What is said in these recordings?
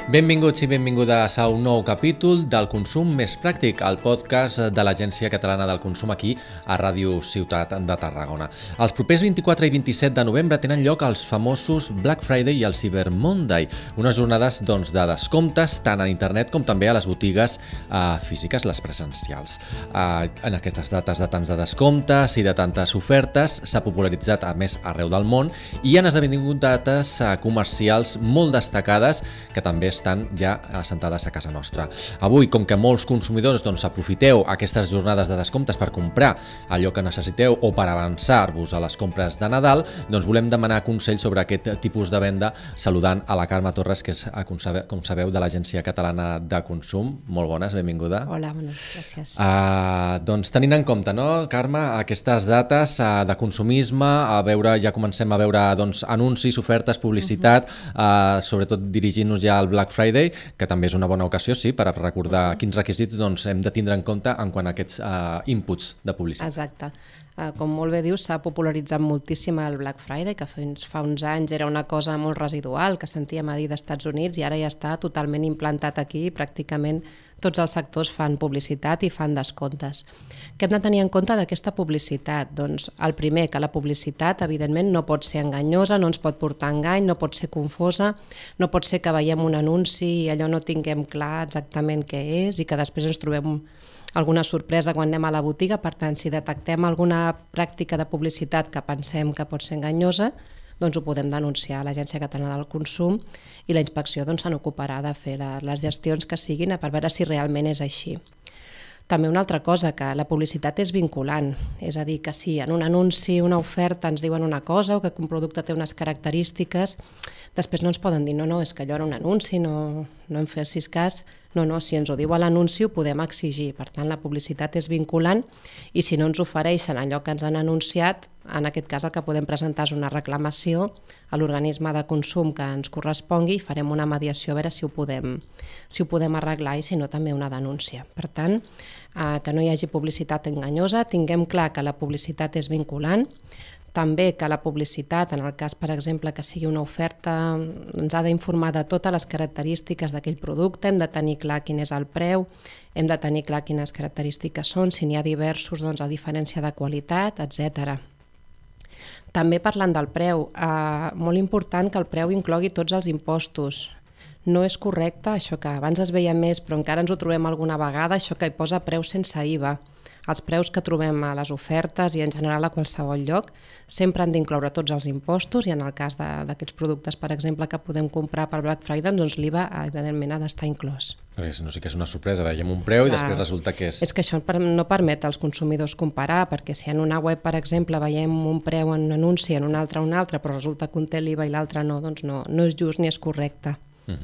Benvinguts i benvingudes a un nou capítol del Consum Més Pràctic, el podcast de l'Agència Catalana del Consum aquí a Ràdio Ciutat de Tarragona. Els propers 24 i 27 de novembre tenen lloc els famosos Black Friday i el Cyber Monday, unes jornades de descomptes tant a internet com també a les botigues físiques, les presencials. En aquestes dates de tants de descomptes i de tantes ofertes s'ha popularitzat a més arreu del món i han esdevingut dates comercials molt destacades que també estan ja assentades a casa nostra. Avui, com que molts consumidors aprofiteu aquestes jornades de descomptes per comprar allò que necessiteu o per avançar-vos a les compres de Nadal, volem demanar consell sobre aquest tipus de venda saludant a la Carme Torres, que és, com sabeu, de l'Agència Catalana de Consum. Molt bones, benvinguda. Hola, bones, gràcies. Tenint en compte, no, Carme, aquestes dates de consumisme, ja comencem a veure anuncis, ofertes, publicitat, sobretot dirigint-nos ja al Black Friday, que també és una bona ocasió, sí, per recordar quins requisits hem de tindre en compte en quant a aquests inputs de publicitat. Exacte. Com molt bé dius, s'ha popularitzat moltíssim el Black Friday, que fins fa uns anys era una cosa molt residual, que sentíem a dir d'Estats Units, i ara ja està totalment implantat aquí, pràcticament tots els sectors fan publicitat i fan descomptes. Què hem de tenir en compte d'aquesta publicitat? Doncs el primer, que la publicitat evidentment no pot ser enganyosa, no ens pot portar engany, no pot ser confosa, no pot ser que veiem un anunci i allò no tinguem clar exactament què és i que després ens trobem alguna sorpresa quan anem a la botiga. Per tant, si detectem alguna pràctica de publicitat que pensem que pot ser enganyosa, doncs ho podem denunciar a l'Agència Catalana del Consum i la inspecció se n'ocuparà de fer les gestions que siguin per veure si realment és així. També una altra cosa, que la publicitat és vinculant, és a dir, que si en un anunci, una oferta ens diuen una cosa o que un producte té unes característiques, després no ens poden dir no, és que allò era un anunci, no em fessis cas. No, si ens ho diu a l'anunci ho podem exigir. Per tant, la publicitat és vinculant i si no ens ofereixen allò que ens han anunciat, en aquest cas el que podem presentar és una reclamació a l'organisme de consum que ens correspongui i farem una mediació a veure si ho podem arreglar i si no també una denúncia. Per tant, que no hi hagi publicitat enganyosa, tinguem clar que la publicitat és vinculant, també que la publicitat, en el cas, per exemple, que sigui una oferta, ens ha d'informar de totes les característiques d'aquell producte, hem de tenir clar quin és el preu, hem de tenir clar quines característiques són, si n'hi ha diversos, a diferència de qualitat, etc. També parlant del preu, molt important que el preu inclogui tots els impostos. No és correcte, això que abans es veia més, però encara ens ho trobem alguna vegada, això que hi posa preu sense IVA. Els preus que trobem a les ofertes i en general a qualsevol lloc sempre han d'incloure tots els impostos i en el cas d'aquests productes, per exemple, que podem comprar pel Black Friday, doncs l'IVA evidentment ha d'estar inclòs. Perquè no sé què és una sorpresa, veiem un preu i després resulta que és... És que això no permet als consumidors comparar, perquè si en una web, per exemple, veiem un preu en un anunci, en un altre, però resulta que un té l'IVA i l'altre no, doncs no és just ni és correcte.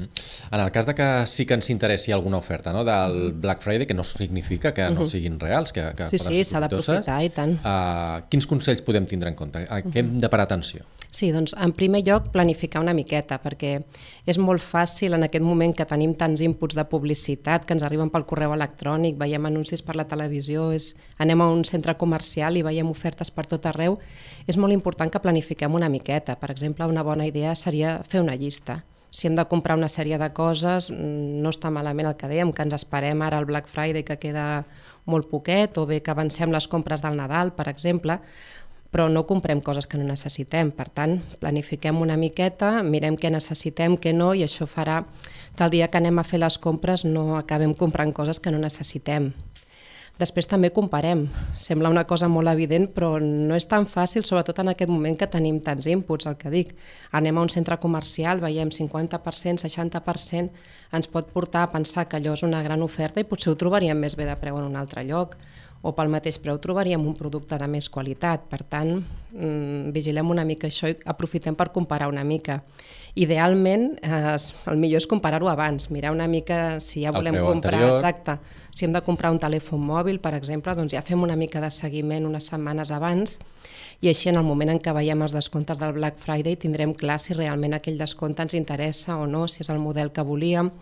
En el cas de que sí que ens interessi alguna oferta del Black Friday, que no significa que no siguin reals, que sí, s'ha d'aprofitar i tant. Quins consells podem tindre en compte? A què hem de parar atenció? Sí, doncs en primer lloc planificar una miqueta, perquè és molt fàcil en aquest moment que tenim tants inputs de publicitat que ens arriben pel correu electrònic, veiem anuncis per la televisió, anem a un centre comercial i veiem ofertes per tot arreu. És molt important que planifiquem una miqueta. Per exemple, una bona idea seria fer una llista. Si hem de comprar una sèrie de coses, no està malament el que dèiem, que ens esperem ara al Black Friday, que queda molt poquet, o bé que avancem les compres del Nadal, per exemple, però no comprem coses que no necessitem. Per tant, planifiquem una miqueta, mirem què necessitem, què no, i això farà que el dia que anem a fer les compres no acabem comprant coses que no necessitem. Després també comparem. Sembla una cosa molt evident, però no és tan fàcil, sobretot en aquest moment que tenim tants inputs, el que dic. Anem a un centre comercial, veiem 50%, 60%, ens pot portar a pensar que allò és una gran oferta i potser ho trobaríem més bé de preu en un altre lloc, o pel mateix preu trobaríem un producte de més qualitat. Per tant, vigilem una mica això i aprofitem per comparar una mica. Idealment, el millor és comparar-ho abans, mirar una mica si ja volem comprar... Exacte. Si hem de comprar un telèfon mòbil, per exemple, doncs ja fem una mica de seguiment unes setmanes abans i així en el moment en què veiem els descomptes del Black Friday tindrem clar si realment aquell descompte ens interessa o no, si és el model que volíem.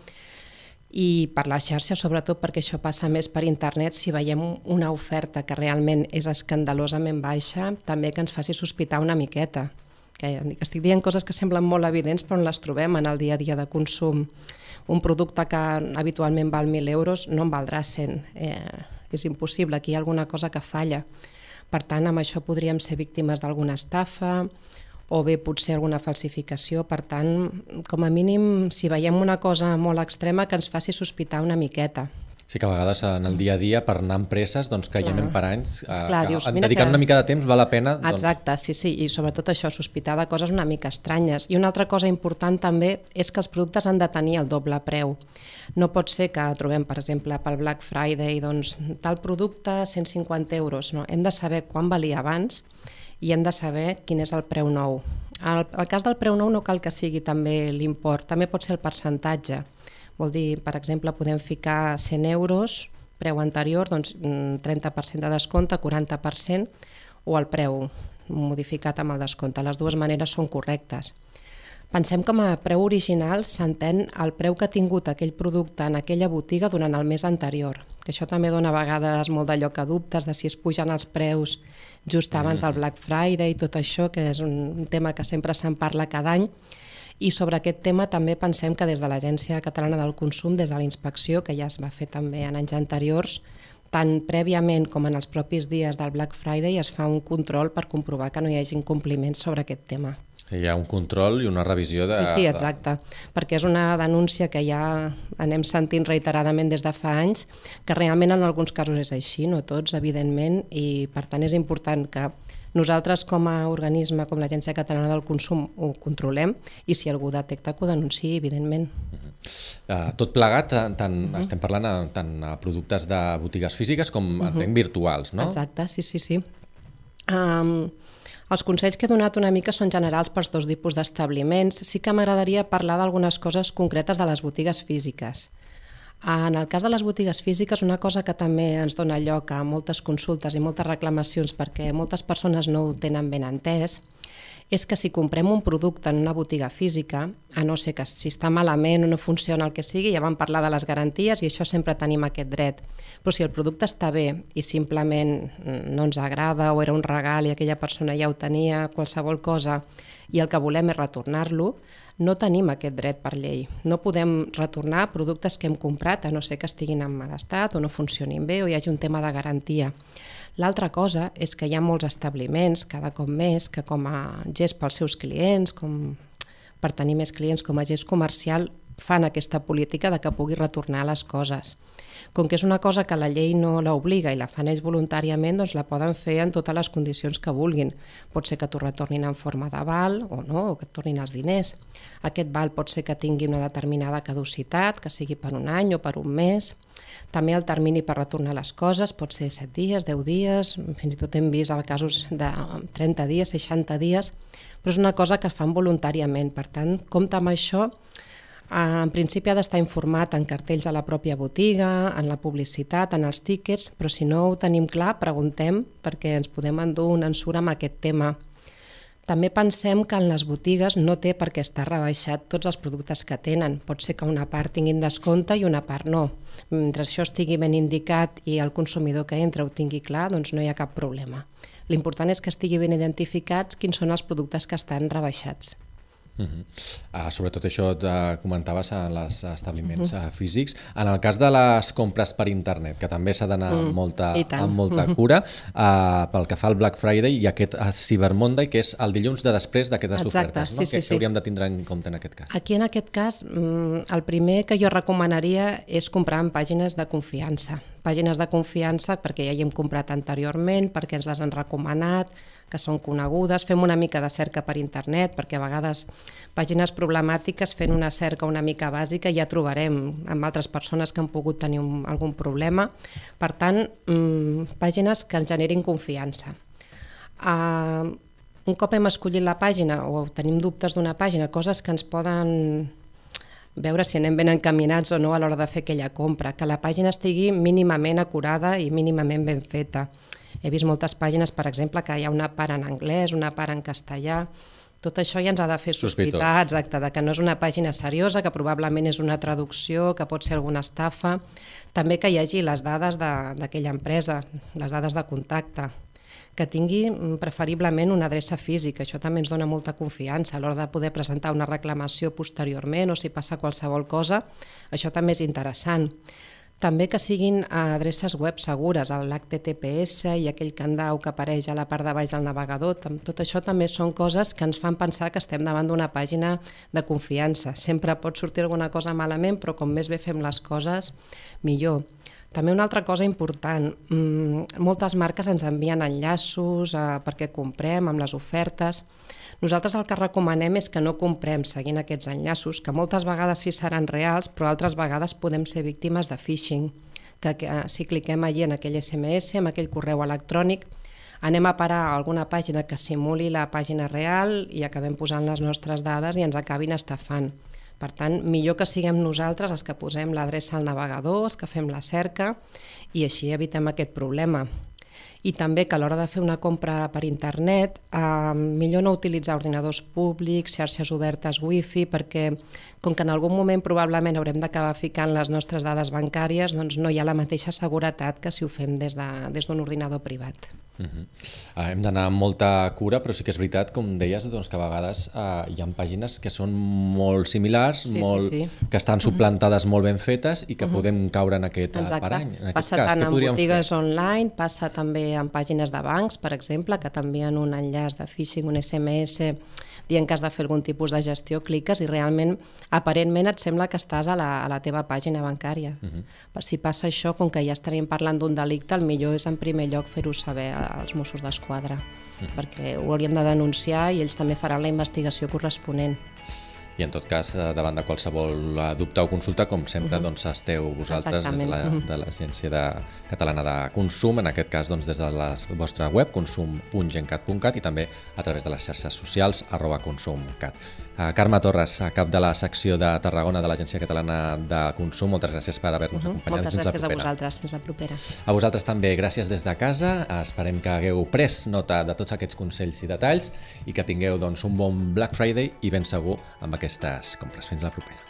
I per la xarxa, sobretot perquè això passa més per internet, si veiem una oferta que realment és escandalosament baixa, també que ens faci sospitar una miqueta, que estic dient coses que semblen molt evidents però on les trobem en el dia a dia de consum. Un producte que habitualment val 1.000 euros no en valdrà 100. És impossible, aquí hi ha alguna cosa que falla. Per tant, amb això podríem ser víctimes d'alguna estafa o bé potser alguna falsificació. Per tant, com a mínim, si veiem una cosa molt extrema, que ens faci sospitar una miqueta. Sí que a vegades en el dia a dia, per anar a empreses que hi anem per anys, dedicant una mica de temps val la pena. Exacte, sí, i sobretot això, sospitar de coses una mica estranyes. I una altra cosa important també és que els productes han de tenir el doble preu. No pot ser que trobem, per exemple, pel Black Friday, doncs, tal producte 150 euros. No, hem de saber quan valia abans i hem de saber quin és el preu nou. El cas del preu nou no cal que sigui també l'import, també pot ser el percentatge. Vol dir, per exemple, podem ficar 100 euros, preu anterior, doncs 30% de descompte, 40%, o el preu modificat amb el descompte. Les dues maneres són correctes. Pensem que com a preu original s'entén el preu que ha tingut aquell producte en aquella botiga durant el mes anterior, que això també dona a vegades molt d'allò que dubtes de si es pugen els preus just abans del Black Friday i tot això, que és un tema que sempre se'n parla cada any. I sobre aquest tema també pensem que des de l'Agència Catalana del Consum, des de la inspecció, que ja es va fer també en anys anteriors, tant prèviament com en els propis dies del Black Friday es fa un control per comprovar que no hi hagi incompliments sobre aquest tema. Hi ha un control i una revisió de... Sí, exacte, perquè és una denúncia que ja anem sentint reiteradament des de fa anys, que realment en alguns casos és així, no tots, evidentment, i per tant és important que nosaltres com a organisme, com l'Agència Catalana del Consum, ho controlem i si algú detecta que ho denunciï, evidentment. Tot plegat, estem parlant tant a productes de botigues físiques com entenc virtuals, no? Exacte, sí. Els consells que he donat una mica són generals pels dos tipus d'establiments. Sí que m'agradaria parlar d'algunes coses concretes de les botigues físiques. En el cas de les botigues físiques, una cosa que també ens dona lloc a moltes consultes i moltes reclamacions perquè moltes persones no ho tenen ben entès, és que si comprem un producte en una botiga física, a no ser que si està malament o no funciona el que sigui, ja vam parlar de les garanties i això sempre tenim aquest dret. Però si el producte està bé i simplement no ens agrada o era un regal i aquella persona ja ho tenia, qualsevol cosa, i el que volem és retornar-lo, no tenim aquest dret per llei. No podem retornar productes que hem comprat a no ser que estiguin en mal estat o no funcionin bé o hi hagi un tema de garantia. L'altra cosa és que hi ha molts establiments, cada cop més, que com a gest pels seus clients, com per tenir més clients com a gest comercial, fan aquesta política de que pugui retornar les coses. Com que és una cosa que la llei no l'obliga i la fan ells voluntàriament, doncs la poden fer en totes les condicions que vulguin. Pot ser que t'ho retornin en forma de val o no, o que et tornin els diners. Aquest val pot ser que tingui una determinada caducitat, que sigui per un any o per un mes. També el termini per retornar les coses pot ser 7 dies, 10 dies, fins i tot hem vist casos de 30 dies, 60 dies, però és una cosa que es fan voluntàriament. Per tant, compte amb això. En principi ha d'estar informat en cartells a la pròpia botiga, en la publicitat, en els tíquets, però si no ho tenim clar, preguntem perquè ens podem endur una ensura amb aquest tema. També pensem que en les botigues no té per què estar rebaixat tots els productes que tenen. Pot ser que una part tinguin descompte i una part no. Mentre això estigui ben indicat i el consumidor que entra ho tingui clar, doncs no hi ha cap problema. L'important és que estigui ben identificats quins són els productes que estan rebaixats. Sobretot això que comentaves en els establiments físics. En el cas de les compres per internet, que també s'ha d'anar amb molta cura, pel que fa al Black Friday i aquest Cyber Monday, que és el dilluns de després d'aquestes ofertes, no? Què hauríem de tindre en compte en aquest cas? Aquí en aquest cas, el primer que jo recomanaria és comprar en pàgines de confiança. Pàgines de confiança perquè ja hi hem comprat anteriorment, perquè ens les han recomanat, que són conegudes, fem una mica de cerca per internet, perquè a vegades pàgines problemàtiques fent una cerca una mica bàsica ja trobarem amb altres persones que han pogut tenir algun problema. Per tant, pàgines que ens generin confiança. Un cop hem escollit la pàgina o tenim dubtes d'una pàgina, coses que ens poden veure si anem ben encaminats o no a l'hora de fer aquella compra, que la pàgina estigui mínimament acurada i mínimament ben feta. He vist moltes pàgines, per exemple, que hi ha una part en anglès, una part en castellà. Tot això ja ens ha de fer sospitar, exacte, de que no és una pàgina seriosa, que probablement és una traducció, que pot ser alguna estafa. També que hi hagi les dades d'aquella empresa, les dades de contacte, que tingui preferiblement una adreça física. Això també ens dona molta confiança a l'hora de poder presentar una reclamació posteriorment o si passa qualsevol cosa. Això també és interessant. També que siguin adreces web segures, l'HTTPS i aquell candau que apareix a la part de baix del navegador. Tot això també són coses que ens fan pensar que estem davant d'una pàgina de confiança. Sempre pot sortir alguna cosa malament, però com més bé fem les coses, millor. També una altra cosa important, moltes marques ens envien enllaços perquè comprem amb les ofertes. Nosaltres el que recomanem és que no comprem seguint aquests enllaços, que moltes vegades sí seran reals, però altres vegades podem ser víctimes de phishing, que si cliquem allí en aquell SMS, en aquell correu electrònic, anem a parar a alguna pàgina que simuli la pàgina real i acabem posant les nostres dades i ens acabin estafant. Per tant, millor que siguem nosaltres els que posem l'adreça al navegador, els que fem la cerca i així evitem aquest problema. I també que a l'hora de fer una compra per internet, millor no utilitzar ordinadors públics, xarxes obertes wifi, perquè com que en algun moment probablement haurem d'acabar ficant les nostres dades bancàries, doncs no hi ha la mateixa seguretat que si ho fem des d'un ordinador privat. Hem d'anar amb molta cura, però sí que és veritat, com deies, doncs, que a vegades hi ha pàgines que són molt similars, que estan suplantades molt ben fetes i que podem caure en aquest parany. Passa tant en botigues online, passa també en pàgines de bancs, per exemple, que t'envien un enllaç de phishing, un SMS, dient que has de fer algun tipus de gestió, cliques i realment, aparentment, et sembla que estàs a la teva pàgina bancària. Si passa això, com que ja estaríem parlant d'un delicte, el millor és en primer lloc fer-ho saber als Mossos d'Esquadra, perquè ho hauríem de denunciar i ells també faran la investigació corresponent. I en tot cas, davant de qualsevol dubte o consulta, com sempre, esteu vosaltres de l'Agència Catalana de Consum, en aquest cas des de la vostra web, consum.gencat.cat i també a través de les xarxes socials @consumcat. Carme Torres, cap de la secció de Tarragona de l'Agència Catalana de Consum, moltes gràcies per haver-nos acompanyat. Moltes gràcies a vosaltres, fins la propera. A vosaltres també, gràcies des de casa. Esperem que hagueu pres nota de tots aquests consells i detalls i que tingueu un bon Black Friday i ben segur amb aquestes compres. Fins la propera.